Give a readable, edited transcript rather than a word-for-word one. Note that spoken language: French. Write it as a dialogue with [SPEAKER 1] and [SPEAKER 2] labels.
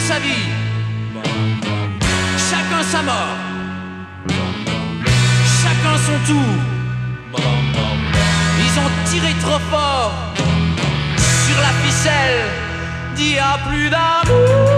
[SPEAKER 1] sa vie, chacun sa mort, chacun son tour. Ils ont tiré trop fort sur la ficelle d'il y a plus d'amour.